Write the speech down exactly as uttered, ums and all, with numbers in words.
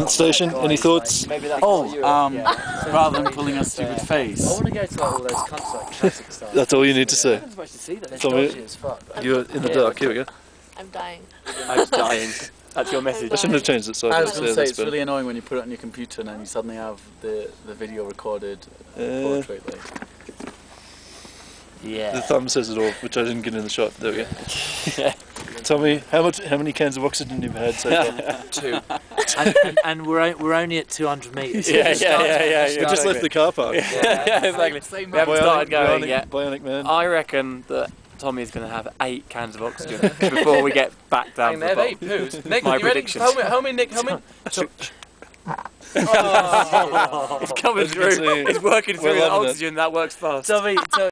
the station? Any thoughts? Oh, um, rather than pulling a stupid face. I want to go to like, all those cunts like classic stuff. That's all you need to say. I'm supposed to see that. It's Tommy, dodgy as fuck. You're in the dark. Here we go. I'm dying. I'm dying. That's your message. I shouldn't have changed it. So I I was going to say, it's better. really annoying when you put it on your computer and then you suddenly have the, the video recorded Uh, portraitly. Yeah. The thumb says it all, which I didn't get in the shot. There we go. Tommy, how much? How many cans of oxygen you've had so far? Two. and, and, and we're o we're only at two hundred metres. Yeah, yeah, yeah, yeah, yeah. We just left the car park. Yeah, yeah, exactly. Same We haven't Bionic, started going bionic, yet. Bionic man. I reckon that Tommy's going to have eight cans of oxygen before we get back down to the they've bottom. eight poos. Nick, My you ready? predictions. Help me, help me, Nick, help me. It's coming As you can through. see, It's working we're through the loving it. oxygen. That works fast. Tommy, Tommy.